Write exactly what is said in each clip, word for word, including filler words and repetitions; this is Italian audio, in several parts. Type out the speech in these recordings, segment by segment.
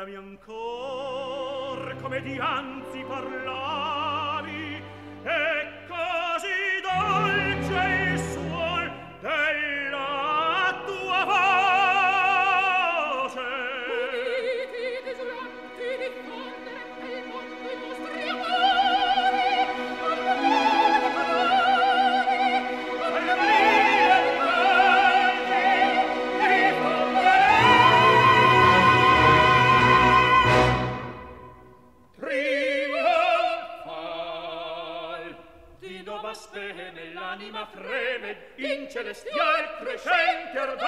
parlami ancor come dianzi parlavi, e così dolce il suol della tua voce. Uditi desolanti diffondere nel mondo i vostri amori, amore, amore, Spene nell'anima freme in celestial crescente ardor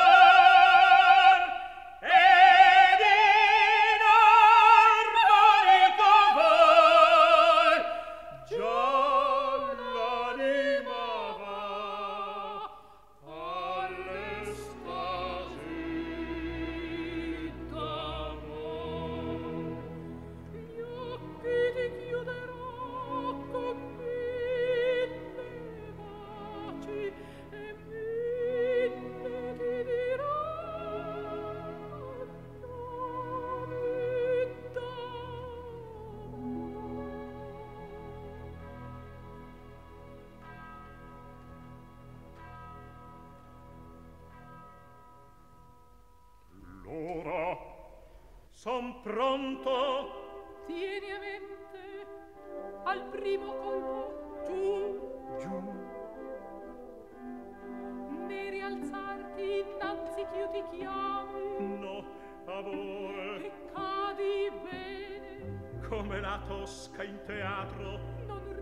ed in armonico vol già l'anima va all'estasi d'amor. gli occhi ti chiuderò con e mille ti dirò l'ora son pronto. tieni a mente al primo colpo giù giù ne rialzarti innanzi ch'io ti chiami, no amore, e cadi bene, come la Tosca in teatro, non